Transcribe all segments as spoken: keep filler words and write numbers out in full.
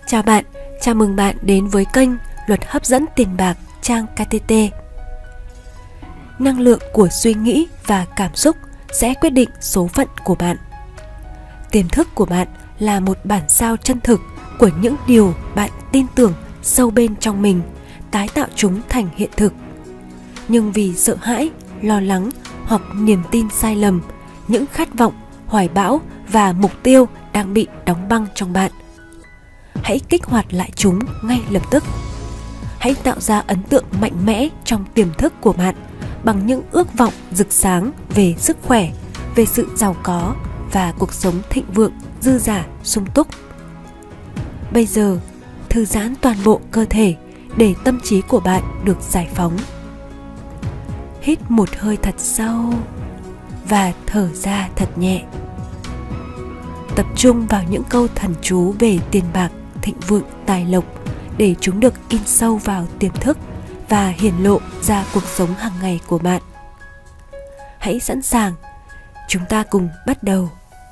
Chào bạn, chào mừng bạn đến với kênh Luật hấp dẫn tiền bạc trang ca tê tê. Năng lượng của suy nghĩ và cảm xúc sẽ quyết định số phận của bạn. Tiềm thức của bạn là một bản sao chân thực của những điều bạn tin tưởng sâu bên trong mình, tái tạo chúng thành hiện thực. Nhưng vì sợ hãi, lo lắng hoặc niềm tin sai lầm, những khát vọng, hoài bão và mục tiêu đang bị đóng băng trong bạn. Hãy kích hoạt lại chúng ngay lập tức. Hãy tạo ra ấn tượng mạnh mẽ trong tiềm thức của bạn bằng những ước vọng rực sáng về sức khỏe, về sự giàu có và cuộc sống thịnh vượng, dư dả, sung túc. Bây giờ, thư giãn toàn bộ cơ thể để tâm trí của bạn được giải phóng. Hít một hơi thật sâu và thở ra thật nhẹ. Tập trung vào những câu thần chú về tiền bạc, thịnh vượng, tài lộc để chúng được in sâu vào tiềm thức và hiển lộ ra cuộc sống hàng ngày của bạn. Hãy sẵn sàng, chúng ta cùng bắt đầu.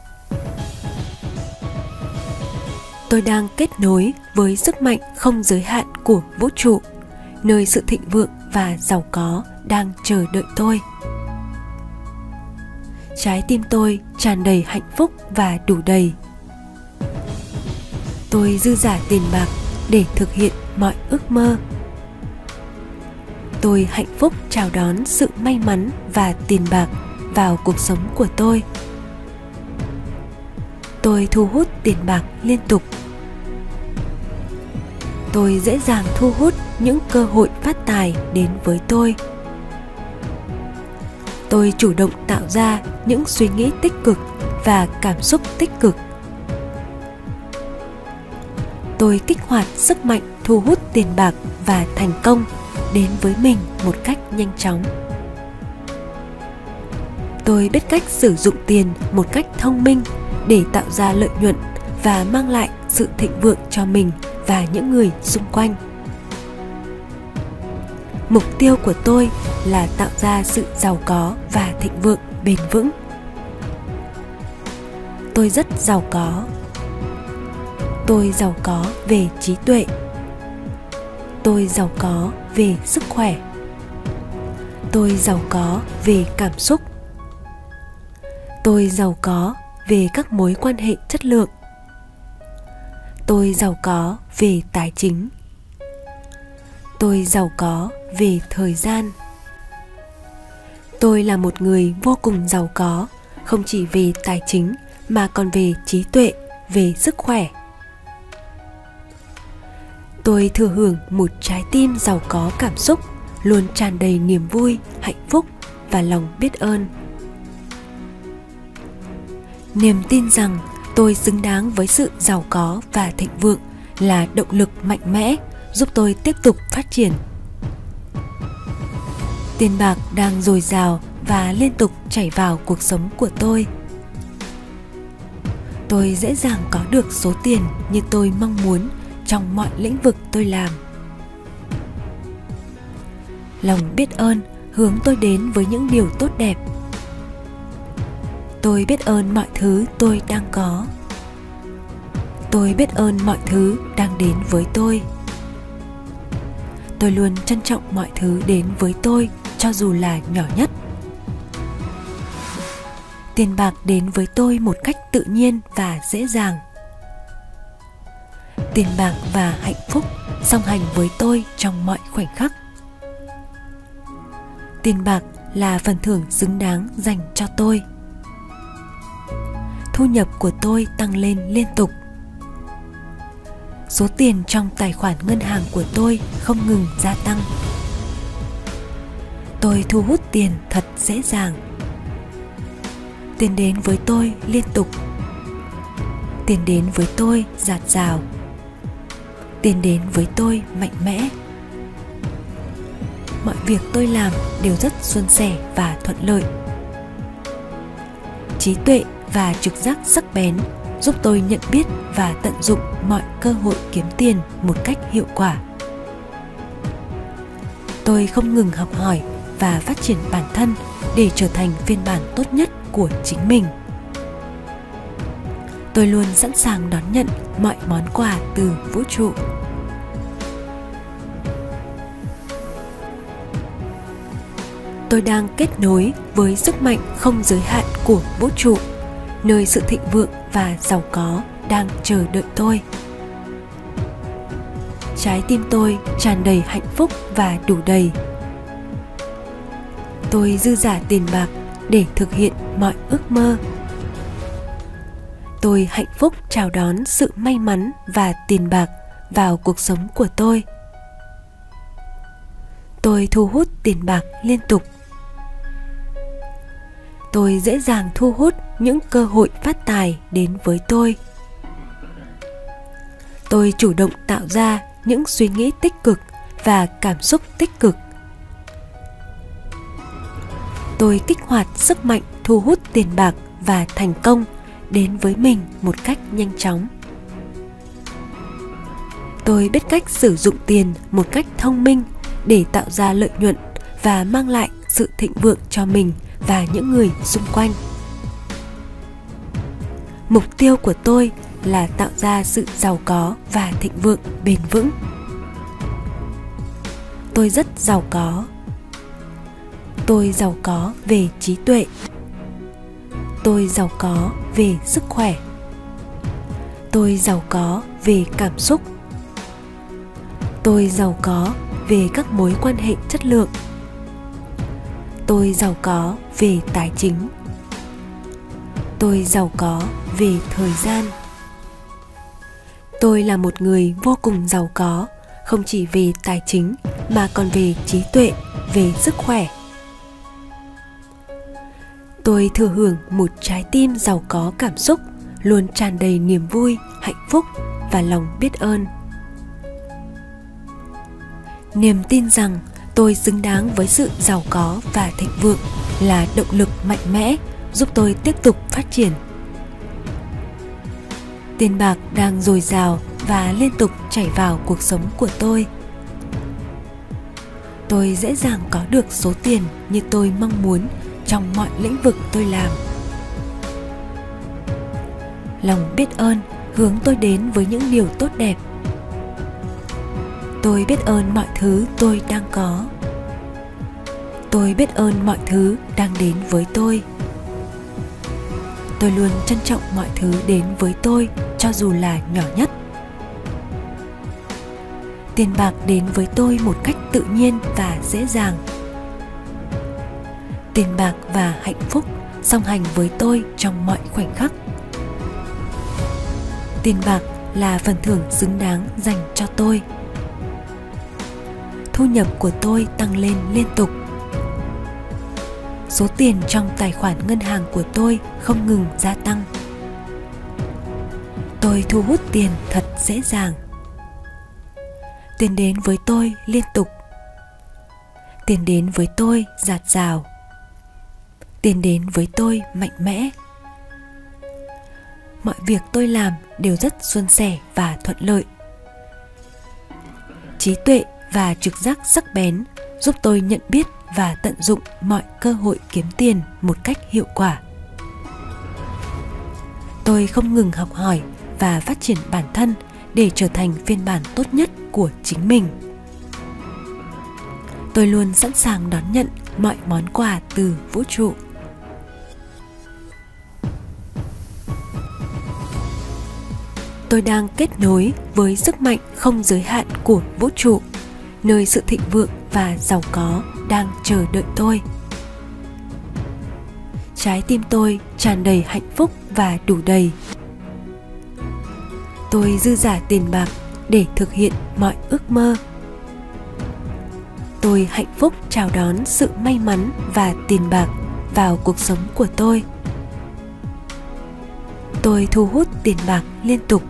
Tôi đang kết nối với sức mạnh không giới hạn của vũ trụ, nơi sự thịnh vượng và giàu có đang chờ đợi tôi. Trái tim tôi tràn đầy hạnh phúc và đủ đầy. Tôi dư dả tiền bạc để thực hiện mọi ước mơ. Tôi hạnh phúc chào đón sự may mắn và tiền bạc vào cuộc sống của tôi. Tôi thu hút tiền bạc liên tục. Tôi dễ dàng thu hút những cơ hội phát tài đến với tôi. Tôi chủ động tạo ra những suy nghĩ tích cực và cảm xúc tích cực. Tôi kích hoạt sức mạnh thu hút tiền bạc và thành công đến với mình một cách nhanh chóng. Tôi biết cách sử dụng tiền một cách thông minh để tạo ra lợi nhuận và mang lại sự thịnh vượng cho mình và những người xung quanh. Mục tiêu của tôi là tạo ra sự giàu có và thịnh vượng bền vững. Tôi rất giàu có. Tôi giàu có về trí tuệ. Tôi giàu có về sức khỏe. Tôi giàu có về cảm xúc. Tôi giàu có về các mối quan hệ chất lượng. Tôi giàu có về tài chính. Tôi giàu có về thời gian. Tôi là một người vô cùng giàu có, không chỉ về tài chính mà còn về trí tuệ, về sức khỏe. Tôi thừa hưởng một trái tim giàu có cảm xúc, luôn tràn đầy niềm vui, hạnh phúc và lòng biết ơn. Niềm tin rằng tôi xứng đáng với sự giàu có và thịnh vượng là động lực mạnh mẽ giúp tôi tiếp tục phát triển. Tiền bạc đang dồi dào và liên tục chảy vào cuộc sống của tôi. Tôi dễ dàng có được số tiền như tôi mong muốn trong mọi lĩnh vực tôi làm. Lòng biết ơn hướng tôi đến với những điều tốt đẹp. Tôi biết ơn mọi thứ tôi đang có. Tôi biết ơn mọi thứ đang đến với tôi. Tôi luôn trân trọng mọi thứ đến với tôi, cho dù là nhỏ nhất. Tiền bạc đến với tôi một cách tự nhiên và dễ dàng. Tiền bạc và hạnh phúc song hành với tôi trong mọi khoảnh khắc. Tiền bạc là phần thưởng xứng đáng dành cho tôi. Thu nhập của tôi tăng lên liên tục. Số tiền trong tài khoản ngân hàng của tôi không ngừng gia tăng. Tôi thu hút tiền thật dễ dàng. Tiền đến với tôi liên tục. Tiền đến với tôi dạt dào. Tiền đến với tôi mạnh mẽ. Mọi việc tôi làm đều rất suôn sẻ và thuận lợi. Trí tuệ và trực giác sắc bén giúp tôi nhận biết và tận dụng mọi cơ hội kiếm tiền một cách hiệu quả. Tôi không ngừng học hỏi và phát triển bản thân để trở thành phiên bản tốt nhất của chính mình. Tôi luôn sẵn sàng đón nhận mọi món quà từ vũ trụ. Tôi đang kết nối với sức mạnh không giới hạn của vũ trụ, nơi sự thịnh vượng và giàu có đang chờ đợi tôi. Trái tim tôi tràn đầy hạnh phúc và đủ đầy. Tôi dư dả tiền bạc để thực hiện mọi ước mơ. Tôi hạnh phúc chào đón sự may mắn và tiền bạc vào cuộc sống của tôi. Tôi thu hút tiền bạc liên tục. Tôi dễ dàng thu hút những cơ hội phát tài đến với tôi. Tôi chủ động tạo ra những suy nghĩ tích cực và cảm xúc tích cực. Tôi kích hoạt sức mạnh thu hút tiền bạc và thành công đến với mình một cách nhanh chóng. Tôi biết cách sử dụng tiền một cách thông minh để tạo ra lợi nhuận và mang lại sự thịnh vượng cho mình và những người xung quanh. Mục tiêu của tôi là tạo ra sự giàu có và thịnh vượng bền vững. Tôi rất giàu có. Tôi giàu có về trí tuệ. Tôi giàu có về sức khỏe. Tôi giàu có về cảm xúc. Tôi giàu có về các mối quan hệ chất lượng. Tôi giàu có về tài chính. Tôi giàu có về thời gian. Tôi là một người vô cùng giàu có, không chỉ về tài chính mà còn về trí tuệ, về sức khỏe. Tôi thừa hưởng một trái tim giàu có cảm xúc, luôn tràn đầy niềm vui, hạnh phúc và lòng biết ơn. Niềm tin rằng tôi xứng đáng với sự giàu có và thịnh vượng là động lực mạnh mẽ giúp tôi tiếp tục phát triển. Tiền bạc đang dồi dào và liên tục chảy vào cuộc sống của tôi. Tôi dễ dàng có được số tiền như tôi mong muốn trong mọi lĩnh vực tôi làm. Lòng biết ơn hướng tôi đến với những điều tốt đẹp. Tôi biết ơn mọi thứ tôi đang có. Tôi biết ơn mọi thứ đang đến với tôi. Tôi luôn trân trọng mọi thứ đến với tôi, cho dù là nhỏ nhất. Tiền bạc đến với tôi một cách tự nhiên và dễ dàng. Tiền bạc và hạnh phúc song hành với tôi trong mọi khoảnh khắc. Tiền bạc là phần thưởng xứng đáng dành cho tôi. Thu nhập của tôi tăng lên liên tục. Số tiền trong tài khoản ngân hàng của tôi không ngừng gia tăng. Tôi thu hút tiền thật dễ dàng. Tiền đến với tôi liên tục. Tiền đến với tôi dạt dào. Tiền đến với tôi mạnh mẽ. Mọi việc tôi làm đều rất suôn sẻ và thuận lợi. Trí tuệ và trực giác sắc bén giúp tôi nhận biết và tận dụng mọi cơ hội kiếm tiền một cách hiệu quả. Tôi không ngừng học hỏi và phát triển bản thân để trở thành phiên bản tốt nhất của chính mình. Tôi luôn sẵn sàng đón nhận mọi món quà từ vũ trụ. Tôi đang kết nối với sức mạnh không giới hạn của vũ trụ, nơi sự thịnh vượng và giàu có đang chờ đợi tôi. Trái tim tôi tràn đầy hạnh phúc và đủ đầy. Tôi dư dả tiền bạc để thực hiện mọi ước mơ. Tôi hạnh phúc chào đón sự may mắn và tiền bạc vào cuộc sống của tôi. Tôi thu hút tiền bạc liên tục.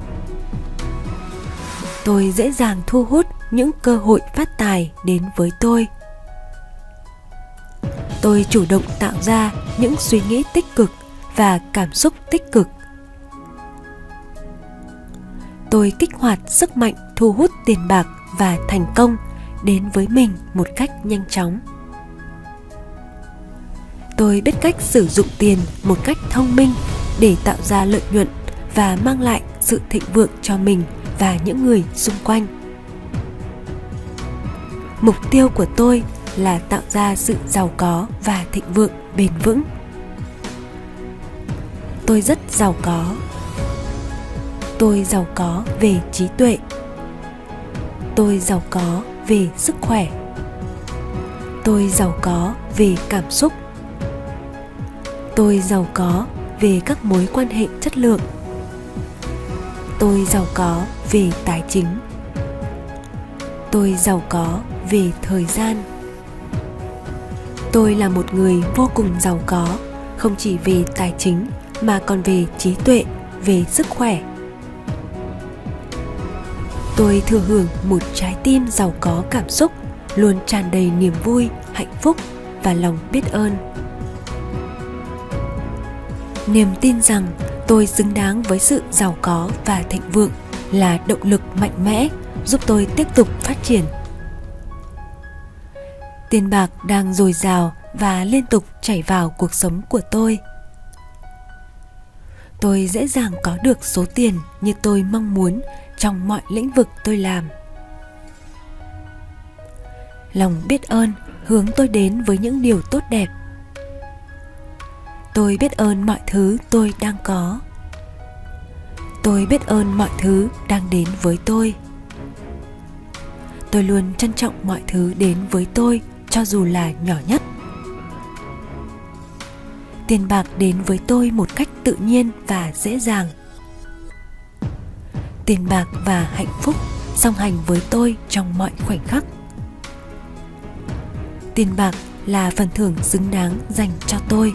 Tôi dễ dàng thu hút những cơ hội phát tài đến với tôi. Tôi chủ động tạo ra những suy nghĩ tích cực và cảm xúc tích cực. Tôi kích hoạt sức mạnh thu hút tiền bạc và thành công đến với mình một cách nhanh chóng. Tôi biết cách sử dụng tiền một cách thông minh để tạo ra lợi nhuận và mang lại sự thịnh vượng cho mình và những người xung quanh. Mục tiêu của tôi là tạo ra sự giàu có và thịnh vượng bền vững. Tôi rất giàu có. Tôi giàu có về trí tuệ. Tôi giàu có về sức khỏe. Tôi giàu có về cảm xúc. Tôi giàu có về các mối quan hệ chất lượng. Tôi giàu có về tài chính. Tôi giàu có về thời gian. Tôi là một người vô cùng giàu có, không chỉ về tài chính mà còn về trí tuệ, về sức khỏe. Tôi thừa hưởng một trái tim giàu có cảm xúc, luôn tràn đầy niềm vui, hạnh phúc và lòng biết ơn. Niềm tin rằng tôi xứng đáng với sự giàu có và thịnh vượng là động lực mạnh mẽ giúp tôi tiếp tục phát triển. Tiền bạc đang dồi dào và liên tục chảy vào cuộc sống của tôi. Tôi dễ dàng có được số tiền như tôi mong muốn trong mọi lĩnh vực tôi làm. Lòng biết ơn hướng tôi đến với những điều tốt đẹp. Tôi biết ơn mọi thứ tôi đang có. Tôi biết ơn mọi thứ đang đến với tôi. Tôi luôn trân trọng mọi thứ đến với tôi, cho dù là nhỏ nhất. Tiền bạc đến với tôi một cách tự nhiên và dễ dàng. Tiền bạc và hạnh phúc song hành với tôi trong mọi khoảnh khắc. Tiền bạc là phần thưởng xứng đáng dành cho tôi.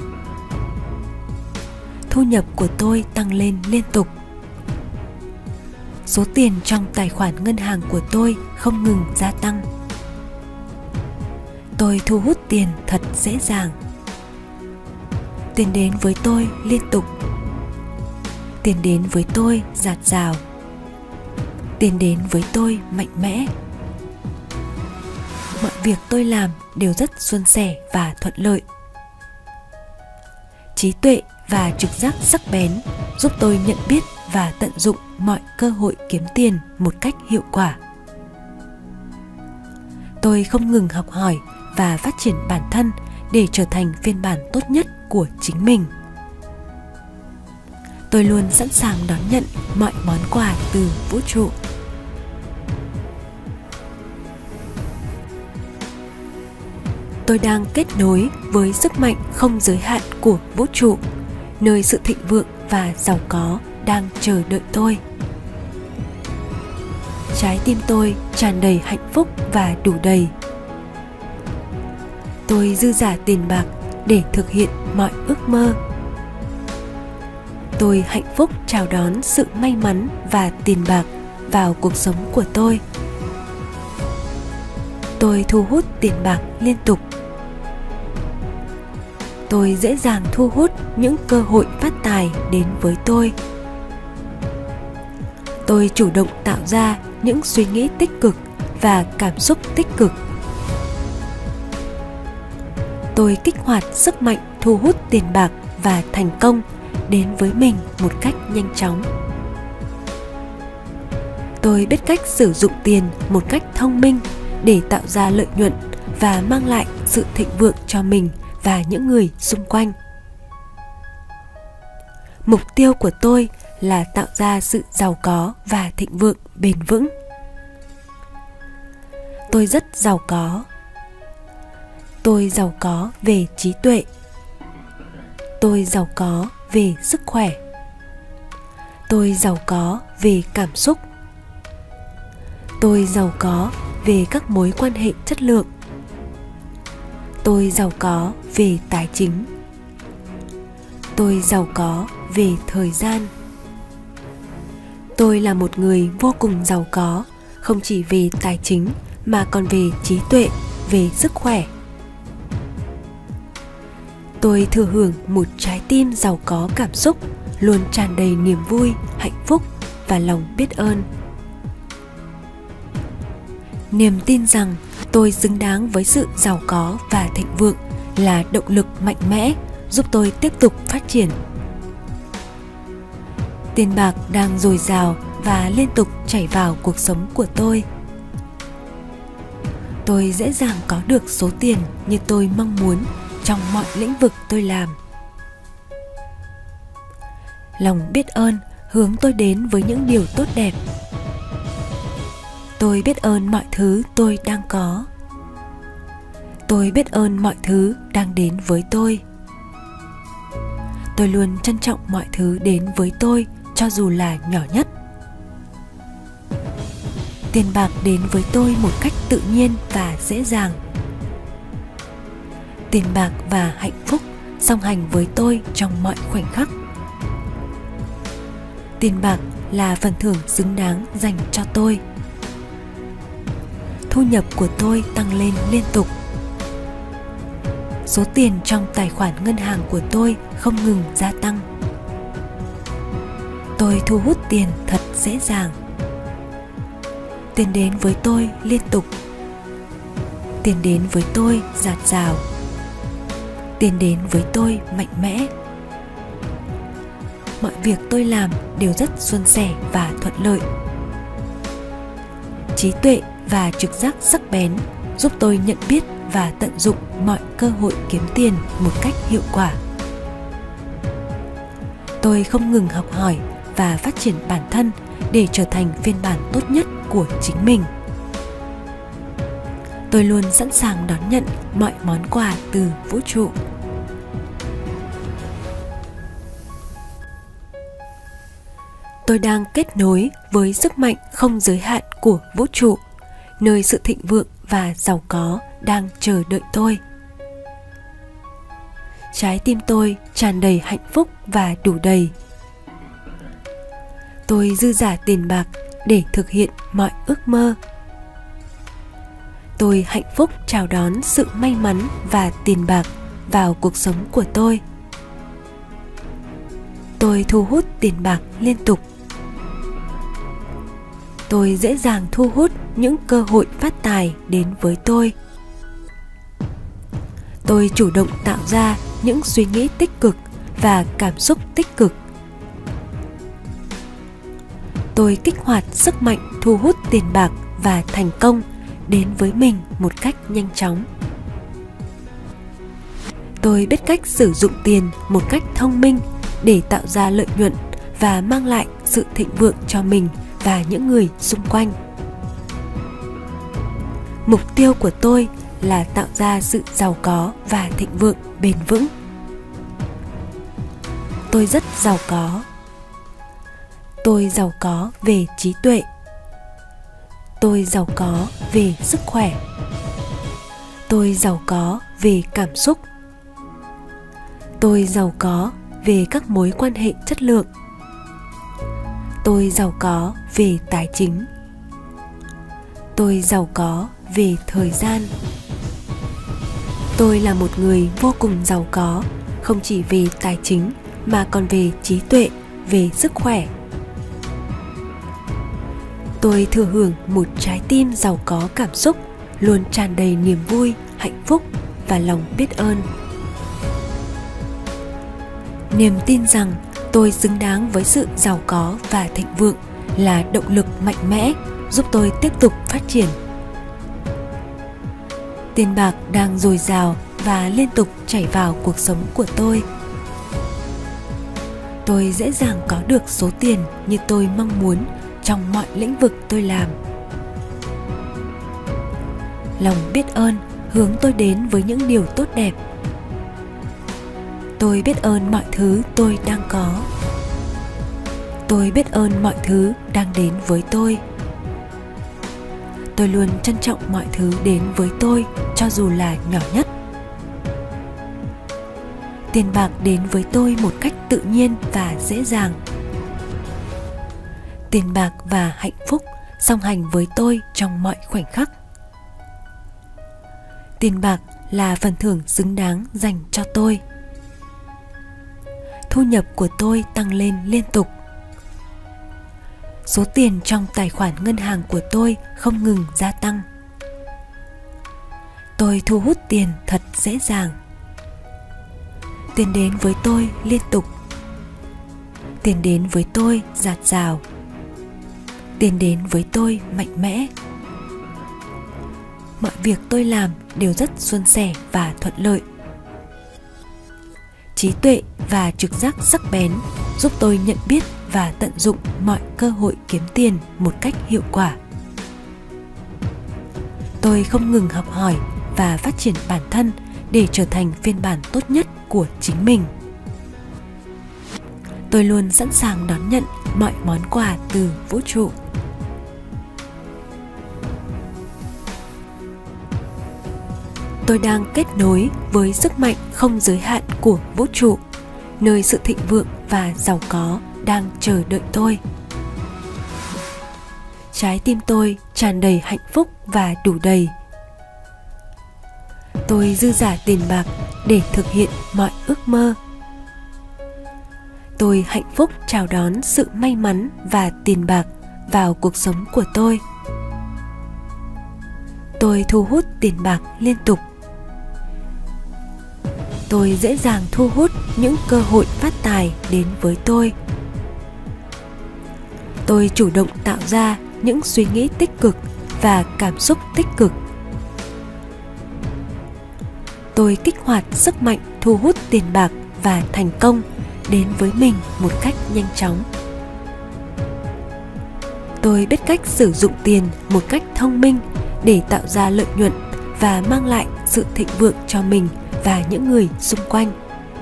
Thu nhập của tôi tăng lên liên tục. Số tiền trong tài khoản ngân hàng của tôi không ngừng gia tăng. Tôi thu hút tiền thật dễ dàng. Tiền đến với tôi liên tục. Tiền đến với tôi dạt dào. Tiền đến với tôi mạnh mẽ. Mọi việc tôi làm đều rất suôn sẻ và thuận lợi. Trí tuệ và trực giác sắc bén giúp tôi nhận biết và tận dụng mọi cơ hội kiếm tiền một cách hiệu quả. Tôi không ngừng học hỏi và phát triển bản thân để trở thành phiên bản tốt nhất của chính mình. Tôi luôn sẵn sàng đón nhận mọi món quà từ vũ trụ. Tôi đang kết nối với sức mạnh không giới hạn của vũ trụ, nơi sự thịnh vượng và giàu có đang chờ đợi tôi. Trái tim tôi tràn đầy hạnh phúc và đủ đầy. Tôi dư dả tiền bạc để thực hiện mọi ước mơ. Tôi hạnh phúc chào đón sự may mắn và tiền bạc vào cuộc sống của tôi. Tôi thu hút tiền bạc liên tục. Tôi dễ dàng thu hút những cơ hội phát tài đến với tôi. Tôi chủ động tạo ra những suy nghĩ tích cực và cảm xúc tích cực. Tôi kích hoạt sức mạnh thu hút tiền bạc và thành công đến với mình một cách nhanh chóng. Tôi biết cách sử dụng tiền một cách thông minh để tạo ra lợi nhuận và mang lại sự thịnh vượng cho mình và những người xung quanh. Mục tiêu của tôi là tạo ra sự giàu có và thịnh vượng bền vững. Tôi rất giàu có. Tôi giàu có về trí tuệ. Tôi giàu có về sức khỏe. Tôi giàu có về cảm xúc. Tôi giàu có về các mối quan hệ chất lượng. Tôi giàu có về tài chính. Tôi giàu có về thời gian. Tôi là một người vô cùng giàu có, không chỉ về tài chính mà còn về trí tuệ, về sức khỏe. Tôi thừa hưởng một trái tim giàu có cảm xúc, luôn tràn đầy niềm vui, hạnh phúc và lòng biết ơn. Niềm tin rằng tôi xứng đáng với sự giàu có và thịnh vượng là động lực mạnh mẽ giúp tôi tiếp tục phát triển. Tiền bạc đang dồi dào và liên tục chảy vào cuộc sống của tôi. Tôi dễ dàng có được số tiền như tôi mong muốn trong mọi lĩnh vực tôi làm. Lòng biết ơn hướng tôi đến với những điều tốt đẹp. Tôi biết ơn mọi thứ tôi đang có. Tôi biết ơn mọi thứ đang đến với tôi. Tôi luôn trân trọng mọi thứ đến với tôi, cho dù là nhỏ nhất. Tiền bạc đến với tôi một cách tự nhiên và dễ dàng. Tiền bạc và hạnh phúc song hành với tôi trong mọi khoảnh khắc. Tiền bạc là phần thưởng xứng đáng dành cho tôi. Thu nhập của tôi tăng lên liên tục. Số tiền trong tài khoản ngân hàng của tôi không ngừng gia tăng. Tôi thu hút tiền thật dễ dàng. Tiền đến với tôi liên tục. Tiền đến với tôi dạt dào. Tiền đến với tôi mạnh mẽ. Mọi việc tôi làm đều rất suôn sẻ và thuận lợi. Trí tuệ và trực giác sắc bén giúp tôi nhận biết và tận dụng mọi cơ hội kiếm tiền một cách hiệu quả. Tôi không ngừng học hỏi và phát triển bản thân để trở thành phiên bản tốt nhất của chính mình. Tôi luôn sẵn sàng đón nhận mọi món quà từ vũ trụ. Tôi đang kết nối với sức mạnh không giới hạn của vũ trụ, nơi sự thịnh vượng và giàu có đang chờ đợi tôi. Trái tim tôi tràn đầy hạnh phúc và đủ đầy. Tôi dư dả tiền bạc để thực hiện mọi ước mơ. Tôi hạnh phúc chào đón sự may mắn và tiền bạc vào cuộc sống của tôi. Tôi thu hút tiền bạc liên tục. Tôi dễ dàng thu hút những cơ hội phát tài đến với tôi. Tôi chủ động tạo ra những suy nghĩ tích cực và cảm xúc tích cực. Tôi kích hoạt sức mạnh thu hút tiền bạc và thành công đến với mình một cách nhanh chóng. Tôi biết cách sử dụng tiền một cách thông minh để tạo ra lợi nhuận và mang lại sự thịnh vượng cho mình và những người xung quanh. Mục tiêu của tôi là tạo ra sự giàu có và thịnh vượng bền vững. Tôi rất giàu có. Tôi giàu có về trí tuệ. Tôi giàu có về sức khỏe. Tôi giàu có về cảm xúc. Tôi giàu có về các mối quan hệ chất lượng. Tôi giàu có về tài chính. Tôi giàu có về thời gian. Tôi là một người vô cùng giàu có, không chỉ về tài chính mà còn về trí tuệ, về sức khỏe. Tôi thừa hưởng một trái tim giàu có cảm xúc, luôn tràn đầy niềm vui, hạnh phúc và lòng biết ơn. Niềm tin rằng tôi xứng đáng với sự giàu có và thịnh vượng là động lực mạnh mẽ giúp tôi tiếp tục phát triển. Tiền bạc đang dồi dào và liên tục chảy vào cuộc sống của tôi. Tôi dễ dàng có được số tiền như tôi mong muốn trong mọi lĩnh vực tôi làm. Lòng biết ơn hướng tôi đến với những điều tốt đẹp. Tôi biết ơn mọi thứ tôi đang có. Tôi biết ơn mọi thứ đang đến với tôi. Tôi luôn trân trọng mọi thứ đến với tôi, cho dù là nhỏ nhất. Tiền bạc đến với tôi một cách tự nhiên và dễ dàng. Tiền bạc và hạnh phúc song hành với tôi trong mọi khoảnh khắc. Tiền bạc là phần thưởng xứng đáng dành cho tôi. Thu nhập của tôi tăng lên liên tục. Số tiền trong tài khoản ngân hàng của tôi không ngừng gia tăng. Tôi thu hút tiền thật dễ dàng. Tiền đến với tôi liên tục. Tiền đến với tôi dạt dào. Tiền đến với tôi mạnh mẽ. Mọi việc tôi làm đều rất suôn sẻ và thuận lợi. Trí tuệ và trực giác sắc bén giúp tôi nhận biết và tận dụng mọi cơ hội kiếm tiền một cách hiệu quả. Tôi không ngừng học hỏi và phát triển bản thân để trở thành phiên bản tốt nhất của chính mình. Tôi luôn sẵn sàng đón nhận mọi món quà từ vũ trụ. Tôi đang kết nối với sức mạnh không giới hạn của vũ trụ, nơi sự thịnh vượng và giàu có đang chờ đợi tôi. Trái tim tôi tràn đầy hạnh phúc và đủ đầy. Tôi dư dả tiền bạc để thực hiện mọi ước mơ. Tôi hạnh phúc chào đón sự may mắn và tiền bạc vào cuộc sống của tôi. Tôi thu hút tiền bạc liên tục. Tôi dễ dàng thu hút những cơ hội phát tài đến với tôi. Tôi chủ động tạo ra những suy nghĩ tích cực và cảm xúc tích cực. Tôi kích hoạt sức mạnh thu hút tiền bạc và thành công đến với mình một cách nhanh chóng. Tôi biết cách sử dụng tiền một cách thông minh để tạo ra lợi nhuận và mang lại sự thịnh vượng cho mình và những người xung quanh.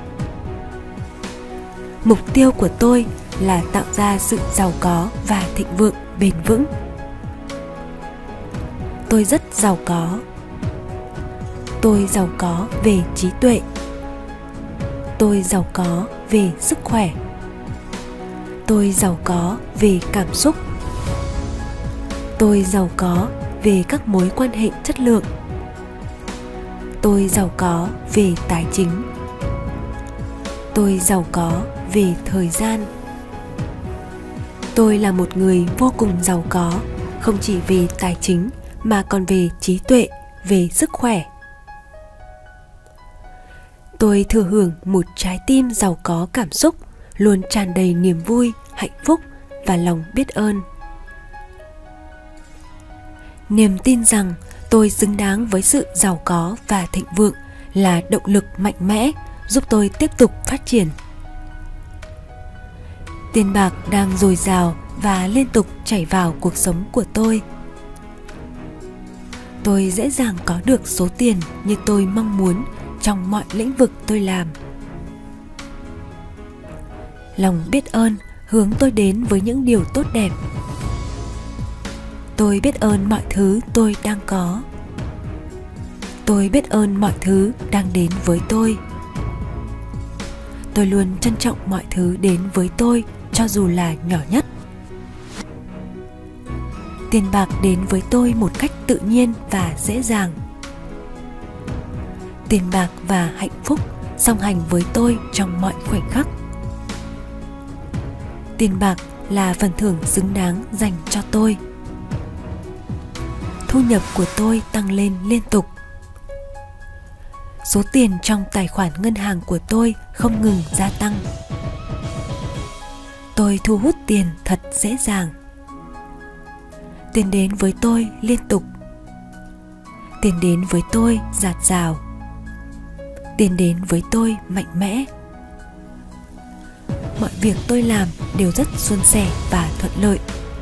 Mục tiêu của tôi là tạo ra sự giàu có và thịnh vượng bền vững. Tôi rất giàu có. Tôi giàu có về trí tuệ. Tôi giàu có về sức khỏe. Tôi giàu có về cảm xúc. Tôi giàu có về các mối quan hệ chất lượng. Tôi giàu có về tài chính. Tôi giàu có về thời gian. Tôi là một người vô cùng giàu có, không chỉ về tài chính mà còn về trí tuệ, về sức khỏe. Tôi thừa hưởng một trái tim giàu có cảm xúc, luôn tràn đầy niềm vui, hạnh phúc và lòng biết ơn. Niềm tin rằng tôi xứng đáng với sự giàu có và thịnh vượng là động lực mạnh mẽ giúp tôi tiếp tục phát triển. Tiền bạc đang dồi dào và liên tục chảy vào cuộc sống của tôi. Tôi dễ dàng có được số tiền như tôi mong muốn trong mọi lĩnh vực tôi làm. Lòng biết ơn hướng tôi đến với những điều tốt đẹp. Tôi biết ơn mọi thứ tôi đang có. Tôi biết ơn mọi thứ đang đến với tôi. Tôi luôn trân trọng mọi thứ đến với tôi, cho dù là nhỏ nhất. Tiền bạc đến với tôi một cách tự nhiên và dễ dàng. Tiền bạc và hạnh phúc song hành với tôi trong mọi khoảnh khắc. Tiền bạc là phần thưởng xứng đáng dành cho tôi. Thu nhập của tôi tăng lên liên tục. Số tiền trong tài khoản ngân hàng của tôi không ngừng gia tăng. Tôi thu hút tiền thật dễ dàng. Tiền đến với tôi liên tục. Tiền đến với tôi dạt dào. Tiền đến với tôi mạnh mẽ. Mọi việc tôi làm đều rất suôn sẻ và thuận lợi.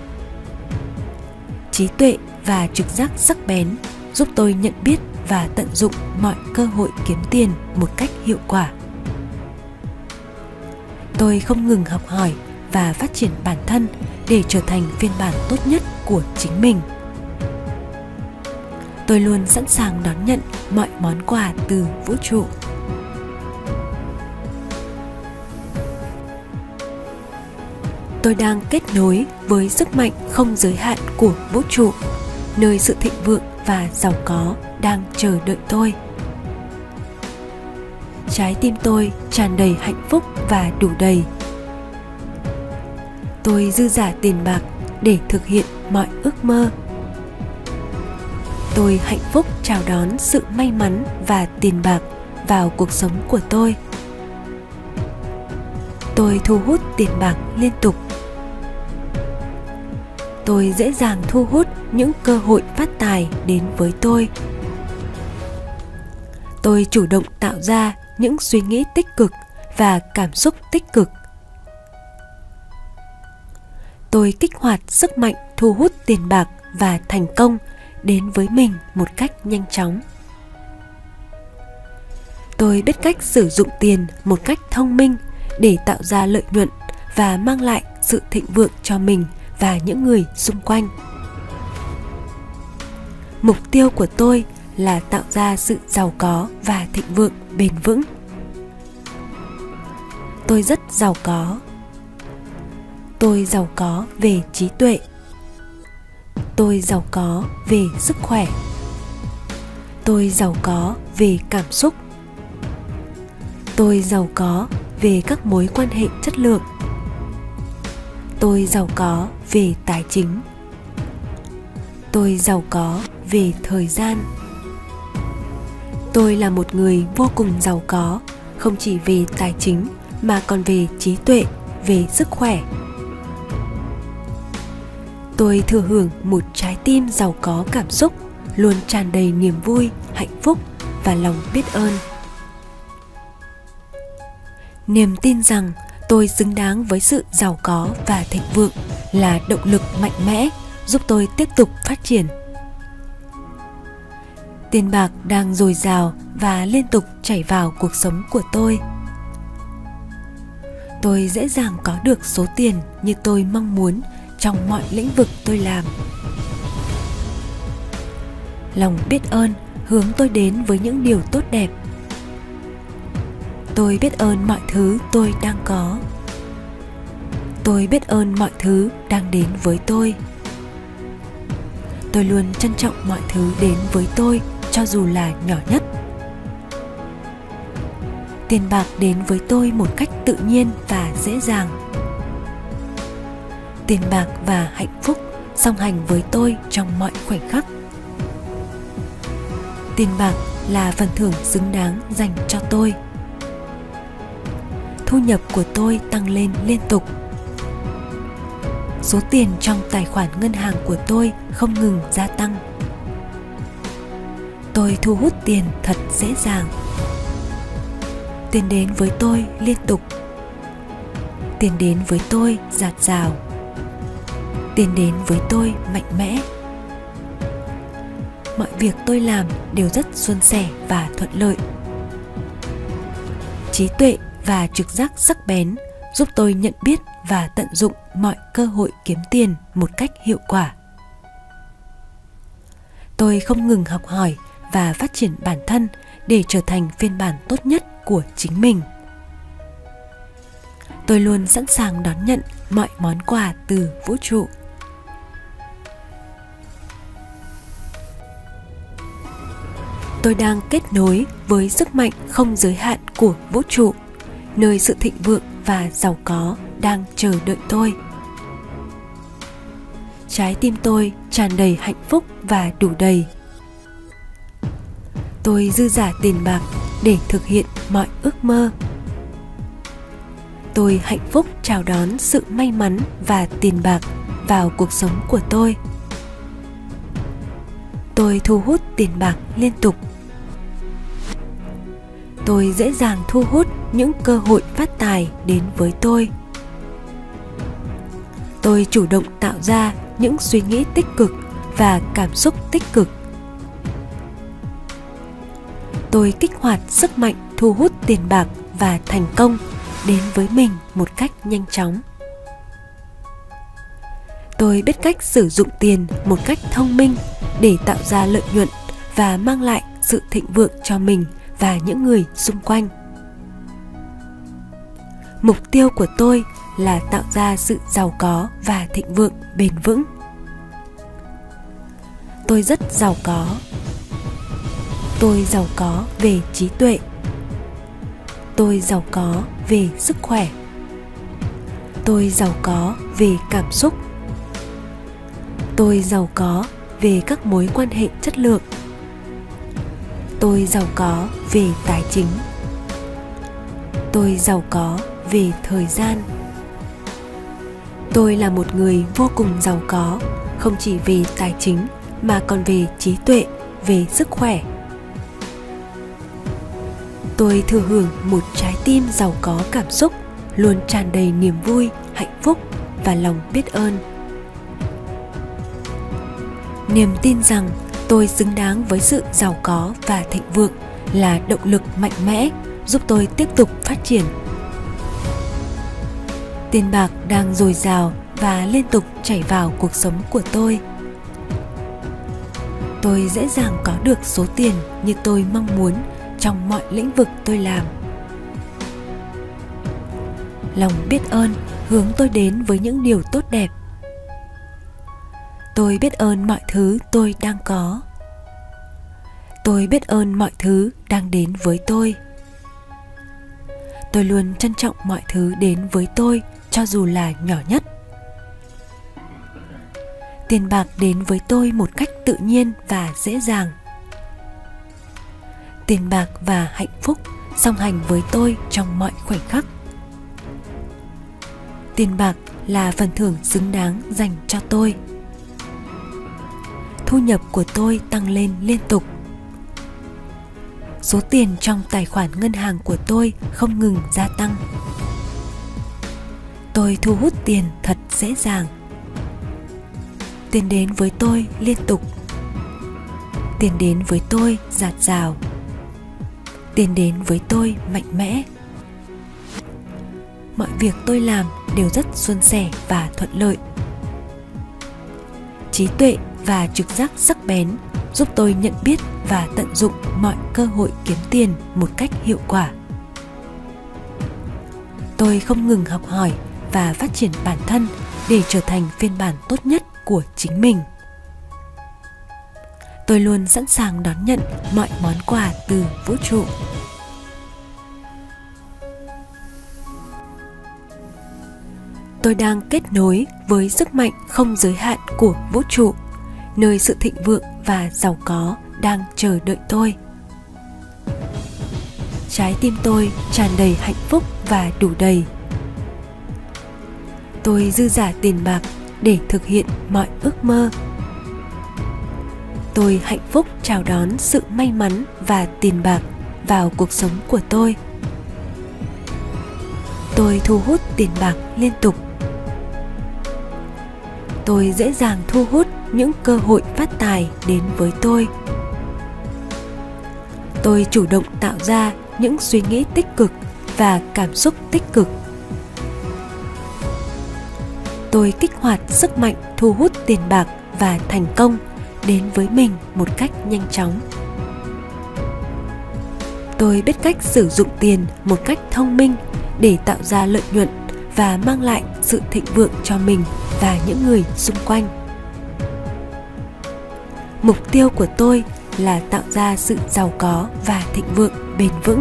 Trí tuệ và trực giác sắc bén giúp tôi nhận biết và tận dụng mọi cơ hội kiếm tiền một cách hiệu quả. Tôi không ngừng học hỏi và phát triển bản thân để trở thành phiên bản tốt nhất của chính mình. Tôi luôn sẵn sàng đón nhận mọi món quà từ vũ trụ. Tôi đang kết nối với sức mạnh không giới hạn của vũ trụ, nơi sự thịnh vượng và giàu có đang chờ đợi tôi. Trái tim tôi tràn đầy hạnh phúc và đủ đầy. Tôi dư dả tiền bạc để thực hiện mọi ước mơ. Tôi hạnh phúc chào đón sự may mắn và tiền bạc vào cuộc sống của tôi. Tôi thu hút tiền bạc liên tục. Tôi dễ dàng thu hút những cơ hội phát tài đến với tôi. Tôi chủ động tạo ra những suy nghĩ tích cực và cảm xúc tích cực. Tôi kích hoạt sức mạnh thu hút tiền bạc và thành công đến với mình một cách nhanh chóng. Tôi biết cách sử dụng tiền một cách thông minh để tạo ra lợi nhuận và mang lại sự thịnh vượng cho mình và những người xung quanh. Mục tiêu của tôi là tạo ra sự giàu có và thịnh vượng bền vững. Tôi rất giàu có. Tôi giàu có về trí tuệ. Tôi giàu có về sức khỏe. Tôi giàu có về cảm xúc. Tôi giàu có về các mối quan hệ chất lượng. Tôi giàu có về tài chính. Tôi giàu có về thời gian. Tôi là một người vô cùng giàu có, không chỉ về tài chính mà còn về trí tuệ, về sức khỏe. Tôi thừa hưởng một trái tim giàu có cảm xúc, luôn tràn đầy niềm vui, hạnh phúc và lòng biết ơn. Niềm tin rằng tôi xứng đáng với sự giàu có và thịnh vượng là động lực mạnh mẽ giúp tôi tiếp tục phát triển. Tiền bạc đang dồi dào và liên tục chảy vào cuộc sống của tôi. Tôi dễ dàng có được số tiền như tôi mong muốn trong mọi lĩnh vực tôi làm. Lòng biết ơn hướng tôi đến với những điều tốt đẹp. Tôi biết ơn mọi thứ tôi đang có. Tôi biết ơn mọi thứ đang đến với tôi. Tôi luôn trân trọng mọi thứ đến với tôi, cho dù là nhỏ nhất. Tiền bạc đến với tôi một cách tự nhiên và dễ dàng. Tiền bạc và hạnh phúc song hành với tôi trong mọi khoảnh khắc. Tiền bạc là phần thưởng xứng đáng dành cho tôi. Thu nhập của tôi tăng lên liên tục. Số tiền trong tài khoản ngân hàng của tôi không ngừng gia tăng. Tôi thu hút tiền thật dễ dàng. Tiền đến với tôi liên tục. Tiền đến với tôi dạt dào. Tiền đến với tôi mạnh mẽ. Mọi việc tôi làm đều rất suôn sẻ và thuận lợi. Trí tuệ và trực giác sắc bén giúp tôi nhận biết và tận dụng mọi cơ hội kiếm tiền một cách hiệu quả. Tôi không ngừng học hỏi và phát triển bản thân để trở thành phiên bản tốt nhất của chính mình. Tôi luôn sẵn sàng đón nhận mọi món quà từ vũ trụ. Tôi đang kết nối với sức mạnh không giới hạn của vũ trụ, nơi sự thịnh vượng và giàu có đang chờ đợi tôi. Trái tim tôi tràn đầy hạnh phúc và đủ đầy. Tôi dư dả tiền bạc để thực hiện mọi ước mơ. Tôi hạnh phúc chào đón sự may mắn và tiền bạc vào cuộc sống của tôi. Tôi thu hút tiền bạc liên tục. Tôi dễ dàng thu hút những cơ hội phát tài đến với tôi. Tôi chủ động tạo ra những suy nghĩ tích cực và cảm xúc tích cực. Tôi kích hoạt sức mạnh thu hút tiền bạc và thành công đến với mình một cách nhanh chóng. Tôi biết cách sử dụng tiền một cách thông minh để tạo ra lợi nhuận và mang lại sự thịnh vượng cho mình và những người xung quanh. Mục tiêu của tôi là tạo ra sự giàu có và thịnh vượng bền vững. Tôi rất giàu có. Tôi giàu có về trí tuệ. Tôi giàu có về sức khỏe. Tôi giàu có về cảm xúc. Tôi giàu có về các mối quan hệ chất lượng. Tôi giàu có về tài chính. Tôi giàu có về thời gian. Tôi là một người vô cùng giàu có, không chỉ về tài chính mà còn về trí tuệ, về sức khỏe. Tôi thừa hưởng một trái tim giàu có cảm xúc, luôn tràn đầy niềm vui, hạnh phúc và lòng biết ơn. Niềm tin rằng tôi xứng đáng với sự giàu có và thịnh vượng là động lực mạnh mẽ giúp tôi tiếp tục phát triển. Tiền bạc đang dồi dào và liên tục chảy vào cuộc sống của tôi. Tôi dễ dàng có được số tiền như tôi mong muốn trong mọi lĩnh vực tôi làm. Lòng biết ơn hướng tôi đến với những điều tốt đẹp. Tôi biết ơn mọi thứ tôi đang có. Tôi biết ơn mọi thứ đang đến với tôi. Tôi luôn trân trọng mọi thứ đến với tôi, cho dù là nhỏ nhất. Tiền bạc đến với tôi một cách tự nhiên và dễ dàng. Tiền bạc và hạnh phúc song hành với tôi trong mọi khoảnh khắc. Tiền bạc là phần thưởng xứng đáng dành cho tôi. Thu nhập của tôi tăng lên liên tục. Số tiền trong tài khoản ngân hàng của tôi không ngừng gia tăng. Tôi thu hút tiền thật dễ dàng. Tiền đến với tôi liên tục. Tiền đến với tôi dạt dào. Tiền đến với tôi mạnh mẽ. Mọi việc tôi làm đều rất suôn sẻ và thuận lợi. Trí tuệ và trực giác sắc bén giúp tôi nhận biết và tận dụng mọi cơ hội kiếm tiền một cách hiệu quả. Tôi không ngừng học hỏi và phát triển bản thân để trở thành phiên bản tốt nhất của chính mình. Tôi luôn sẵn sàng đón nhận mọi món quà từ vũ trụ. Tôi đang kết nối với sức mạnh không giới hạn của vũ trụ, nơi sự thịnh vượng và giàu có đang chờ đợi tôi. Trái tim tôi tràn đầy hạnh phúc và đủ đầy. Tôi dư dả tiền bạc để thực hiện mọi ước mơ. Tôi hạnh phúc chào đón sự may mắn và tiền bạc vào cuộc sống của tôi. Tôi thu hút tiền bạc liên tục. Tôi dễ dàng thu hút những cơ hội phát tài đến với tôi. Tôi chủ động tạo ra những suy nghĩ tích cực và cảm xúc tích cực. Tôi kích hoạt sức mạnh thu hút tiền bạc và thành công đến với mình một cách nhanh chóng. Tôi biết cách sử dụng tiền một cách thông minh để tạo ra lợi nhuận và mang lại sự thịnh vượng cho mình và những người xung quanh. Mục tiêu của tôi là tạo ra sự giàu có và thịnh vượng bền vững.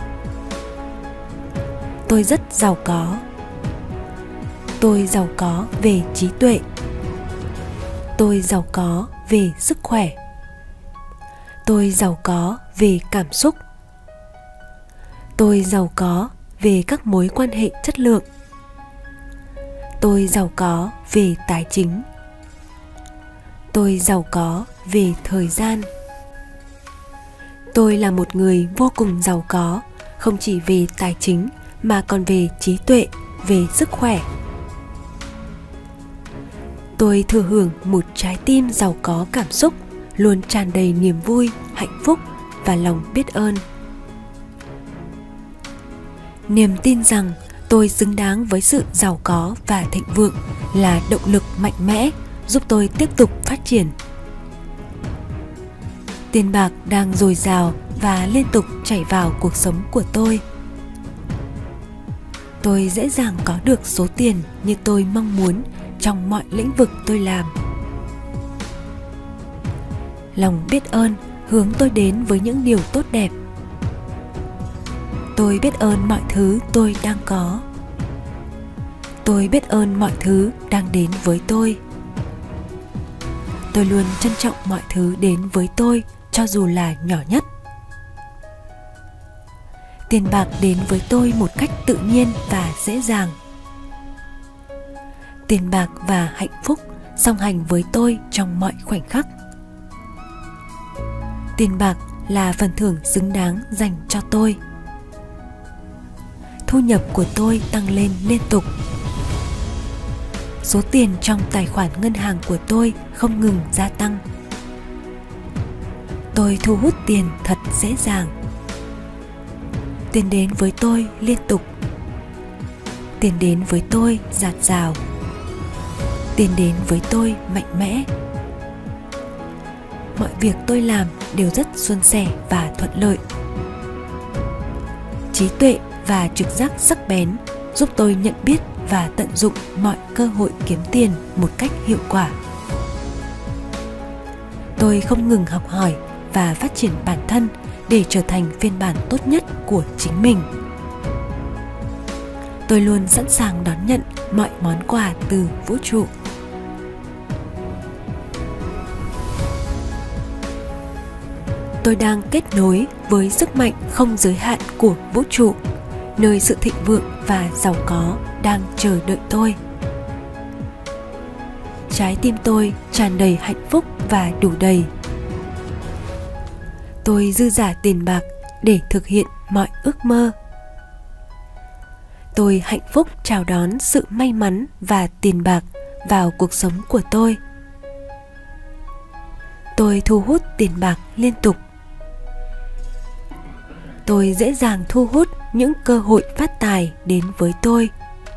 Tôi rất giàu có. Tôi giàu có về trí tuệ. Tôi giàu có về sức khỏe. Tôi giàu có về cảm xúc. Tôi giàu có về các mối quan hệ chất lượng. Tôi giàu có về tài chính. Tôi giàu có về thời gian. Tôi là một người vô cùng giàu có, không chỉ về tài chính mà còn về trí tuệ, về sức khỏe. Tôi thừa hưởng một trái tim giàu có cảm xúc, luôn tràn đầy niềm vui, hạnh phúc và lòng biết ơn. Niềm tin rằng tôi xứng đáng với sự giàu có và thịnh vượng là động lực mạnh mẽ giúp tôi tiếp tục phát triển. Tiền bạc đang dồi dào và liên tục chảy vào cuộc sống của tôi. Tôi dễ dàng có được số tiền như tôi mong muốn trong mọi lĩnh vực tôi làm. Lòng biết ơn hướng tôi đến với những điều tốt đẹp. Tôi biết ơn mọi thứ tôi đang có. Tôi biết ơn mọi thứ đang đến với tôi. Tôi luôn trân trọng mọi thứ đến với tôi, cho dù là nhỏ nhất. Tiền bạc đến với tôi một cách tự nhiên và dễ dàng. tiền bạc và hạnh phúc song hành với tôi trong mọi khoảnh khắc. Tiền bạc là phần thưởng xứng đáng dành cho tôi. Thu nhập của tôi tăng lên liên tục. Số tiền trong tài khoản ngân hàng của tôi không ngừng gia tăng. Tôi thu hút tiền thật dễ dàng. Tiền đến với tôi liên tục. Tiền đến với tôi dạt dào. Tiền đến với tôi mạnh mẽ. Mọi việc tôi làm đều rất suôn sẻ và thuận lợi. Trí tuệ và trực giác sắc bén giúp tôi nhận biết và tận dụng mọi cơ hội kiếm tiền một cách hiệu quả. Tôi không ngừng học hỏi và phát triển bản thân để trở thành phiên bản tốt nhất của chính mình. Tôi luôn sẵn sàng đón nhận mọi món quà từ vũ trụ. Tôi đang kết nối với sức mạnh không giới hạn của vũ trụ, nơi sự thịnh vượng và giàu có đang chờ đợi tôi. Trái tim tôi tràn đầy hạnh phúc và đủ đầy. Tôi dư dả tiền bạc để thực hiện mọi ước mơ. Tôi hạnh phúc chào đón sự may mắn và tiền bạc vào cuộc sống của tôi. Tôi thu hút tiền bạc liên tục. Tôi dễ dàng thu hút những cơ hội phát tài đến với tôi.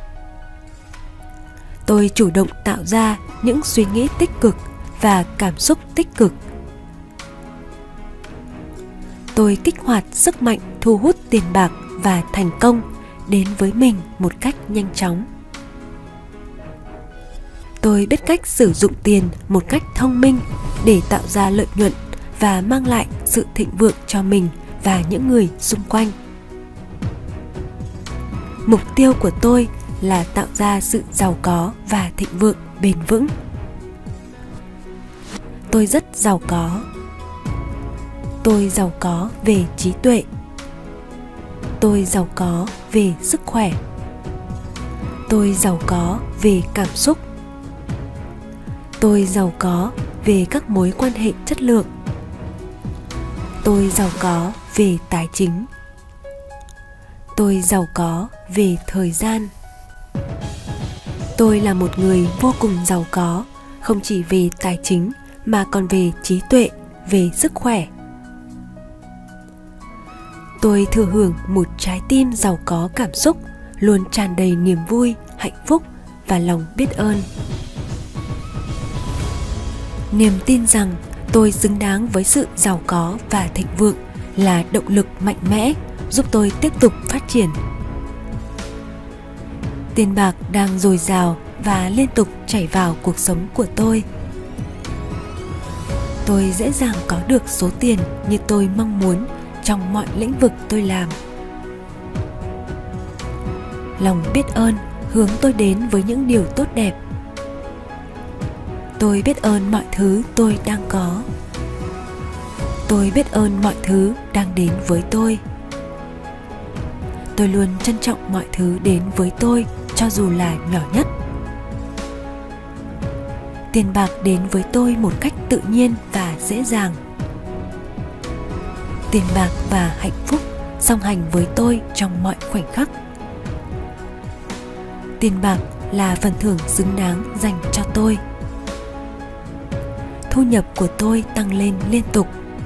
Tôi chủ động tạo ra những suy nghĩ tích cực và cảm xúc tích cực. Tôi kích hoạt sức mạnh thu hút tiền bạc và thành công đến với mình một cách nhanh chóng. Tôi biết cách sử dụng tiền một cách thông minh để tạo ra lợi nhuận và mang lại sự thịnh vượng cho mình và những người xung quanh. Mục tiêu của tôi là tạo ra sự giàu có và thịnh vượng bền vững. Tôi rất giàu có. Tôi giàu có về trí tuệ. Tôi giàu có về sức khỏe. Tôi giàu có về cảm xúc. Tôi giàu có về các mối quan hệ chất lượng. Tôi giàu có về tài chính. Tôi giàu có về thời gian. Tôi là một người vô cùng giàu có, không chỉ về tài chính mà còn về trí tuệ, về sức khỏe. Tôi thừa hưởng một trái tim giàu có cảm xúc, luôn tràn đầy niềm vui, hạnh phúc và lòng biết ơn. Niềm tin rằng tôi xứng đáng với sự giàu có và thịnh vượng là động lực mạnh mẽ giúp tôi tiếp tục phát triển. Tiền bạc đang dồi dào và liên tục chảy vào cuộc sống của tôi. Tôi dễ dàng có được số tiền như tôi mong muốn trong mọi lĩnh vực tôi làm. Lòng biết ơn hướng tôi đến với những điều tốt đẹp. Tôi biết ơn mọi thứ tôi đang có. Tôi biết ơn mọi thứ đang đến với tôi. Tôi luôn trân trọng mọi thứ đến với tôi, cho dù là nhỏ nhất. Tiền bạc đến với tôi một cách tự nhiên và dễ dàng. Tiền bạc và hạnh phúc song hành với tôi trong mọi khoảnh khắc. Tiền bạc là phần thưởng xứng đáng dành cho tôi. Thu nhập của tôi tăng lên liên tục.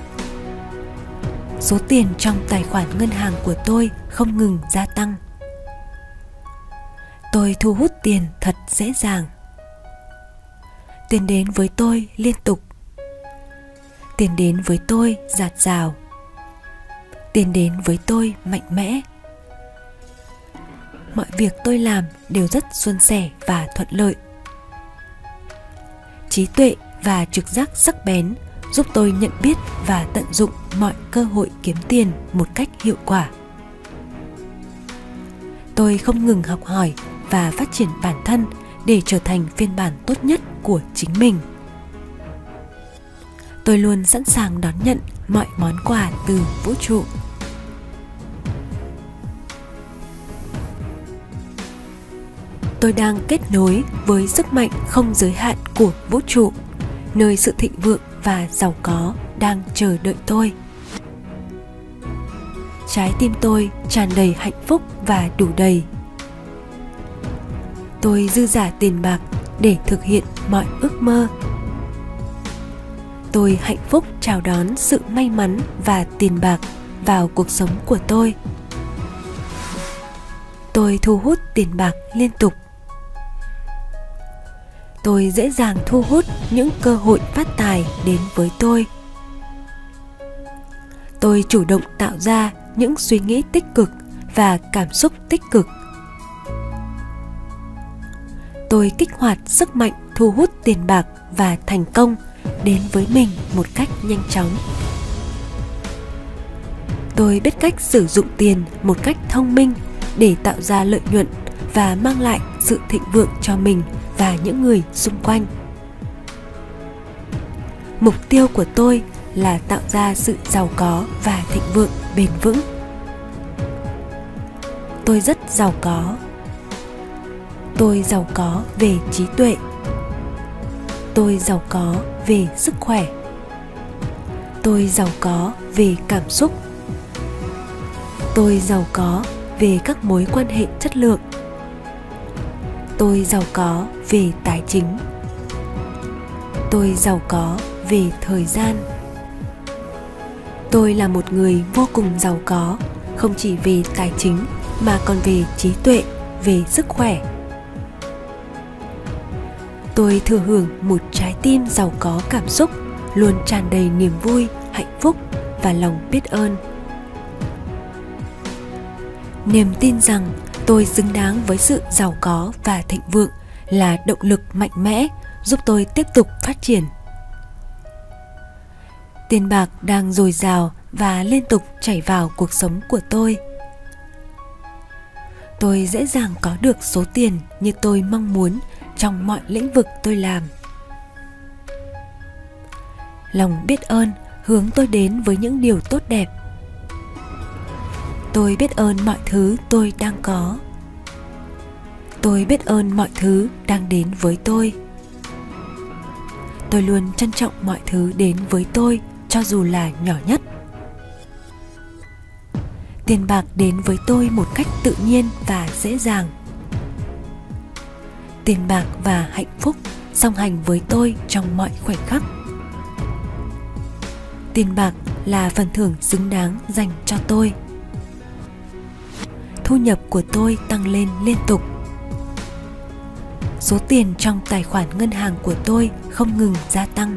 Số tiền trong tài khoản ngân hàng của tôi không ngừng gia tăng. Tôi thu hút tiền thật dễ dàng. Tiền đến với tôi liên tục. Tiền đến với tôi dạt dào. Tiền đến với tôi mạnh mẽ. Mọi việc tôi làm đều rất suôn sẻ và thuận lợi. Trí tuệ và trực giác sắc bén giúp tôi nhận biết và tận dụng mọi cơ hội kiếm tiền một cách hiệu quả. Tôi không ngừng học hỏi và phát triển bản thân để trở thành phiên bản tốt nhất của chính mình. Tôi luôn sẵn sàng đón nhận mọi món quà từ vũ trụ. Tôi đang kết nối với sức mạnh không giới hạn của vũ trụ, nơi sự thịnh vượng và giàu có đang chờ đợi tôi. Trái tim tôi tràn đầy hạnh phúc và đủ đầy. Tôi dư dả tiền bạc để thực hiện mọi ước mơ. Tôi hạnh phúc chào đón sự may mắn và tiền bạc vào cuộc sống của tôi. Tôi thu hút tiền bạc liên tục. Tôi dễ dàng thu hút những cơ hội phát tài đến với tôi. Tôi chủ động tạo ra những suy nghĩ tích cực và cảm xúc tích cực. Tôi kích hoạt sức mạnh thu hút tiền bạc và thành công đến với mình một cách nhanh chóng. Tôi biết cách sử dụng tiền một cách thông minh để tạo ra lợi nhuận và mang lại sự thịnh vượng cho mình và những người xung quanh. Mục tiêu của tôi là tạo ra sự giàu có và thịnh vượng bền vững. Tôi rất giàu có. Tôi giàu có về trí tuệ. Tôi giàu có về sức khỏe. Tôi giàu có về cảm xúc. Tôi giàu có về các mối quan hệ chất lượng. Tôi giàu có về tài chính. Tôi giàu có về thời gian. Tôi là một người vô cùng giàu có, không chỉ về tài chính mà còn về trí tuệ, về sức khỏe. Tôi thừa hưởng một trái tim giàu có cảm xúc, luôn tràn đầy niềm vui, hạnh phúc và lòng biết ơn. Niềm tin rằng tôi xứng đáng với sự giàu có và thịnh vượng là động lực mạnh mẽ giúp tôi tiếp tục phát triển. Tiền bạc đang dồi dào và liên tục chảy vào cuộc sống của tôi. Tôi dễ dàng có được số tiền như tôi mong muốn trong mọi lĩnh vực tôi làm. Lòng biết ơn hướng tôi đến với những điều tốt đẹp. Tôi biết ơn mọi thứ tôi đang có. Tôi biết ơn mọi thứ đang đến với tôi. Tôi luôn trân trọng mọi thứ đến với tôi, cho dù là nhỏ nhất. Tiền bạc đến với tôi một cách tự nhiên và dễ dàng. Tiền bạc và hạnh phúc song hành với tôi trong mọi khoảnh khắc. Tiền bạc là phần thưởng xứng đáng dành cho tôi. Thu nhập của tôi tăng lên liên tục. Số tiền trong tài khoản ngân hàng của tôi không ngừng gia tăng.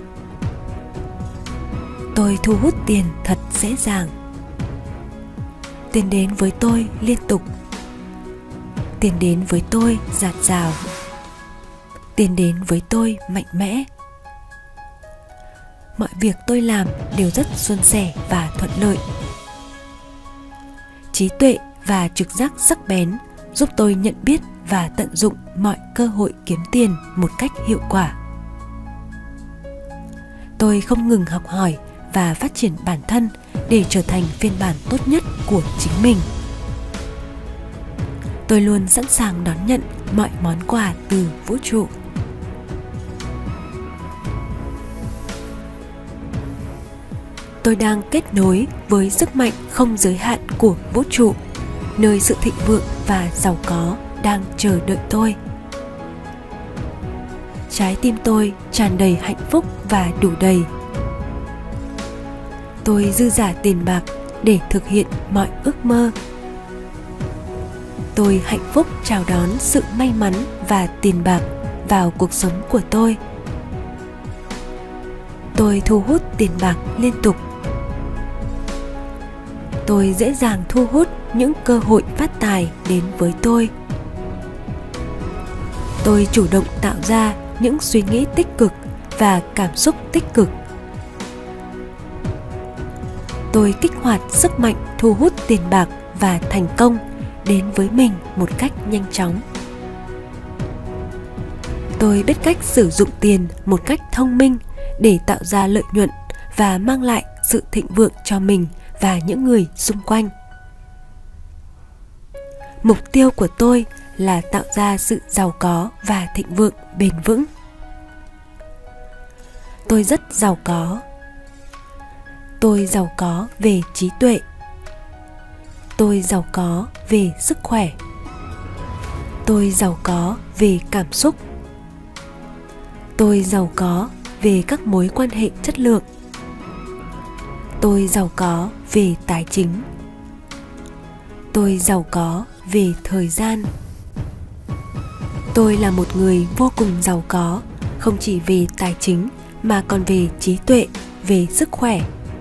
Tôi thu hút tiền thật dễ dàng. Tiền đến với tôi liên tục. Tiền đến với tôi dạt dào. Tiền đến với tôi mạnh mẽ. Mọi việc tôi làm đều rất suôn sẻ và thuận lợi. Trí tuệ và trực giác sắc bén giúp tôi nhận biết và tận dụng mọi cơ hội kiếm tiền một cách hiệu quả. Tôi không ngừng học hỏi và phát triển bản thân để trở thành phiên bản tốt nhất của chính mình. Tôi luôn sẵn sàng đón nhận mọi món quà từ vũ trụ. Tôi đang kết nối với sức mạnh không giới hạn của vũ trụ, nơi sự thịnh vượng và giàu có đang chờ đợi tôi. Trái tim tôi tràn đầy hạnh phúc và đủ đầy. Tôi dư dả tiền bạc để thực hiện mọi ước mơ. Tôi hạnh phúc chào đón sự may mắn và tiền bạc vào cuộc sống của tôi. Tôi thu hút tiền bạc liên tục. Tôi dễ dàng thu hút những cơ hội phát tài đến với tôi. Tôi chủ động tạo ra những suy nghĩ tích cực và cảm xúc tích cực. Tôi kích hoạt sức mạnh thu hút tiền bạc và thành công đến với mình một cách nhanh chóng. Tôi biết cách sử dụng tiền một cách thông minh để tạo ra lợi nhuận và mang lại sự thịnh vượng cho mình và những người xung quanh. Mục tiêu của tôi là tạo ra sự giàu có và thịnh vượng bền vững. Tôi rất giàu có. Tôi giàu có về trí tuệ. Tôi giàu có về sức khỏe. Tôi giàu có về cảm xúc. Tôi giàu có về các mối quan hệ chất lượng. Tôi giàu có về tài chính. Tôi giàu có về thời gian. Tôi là một người vô cùng giàu có, không chỉ về tài chính mà còn về trí tuệ, về sức khỏe.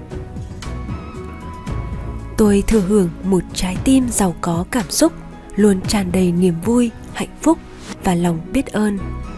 Tôi thừa hưởng một trái tim giàu có cảm xúc, luôn tràn đầy niềm vui, hạnh phúc và lòng biết ơn.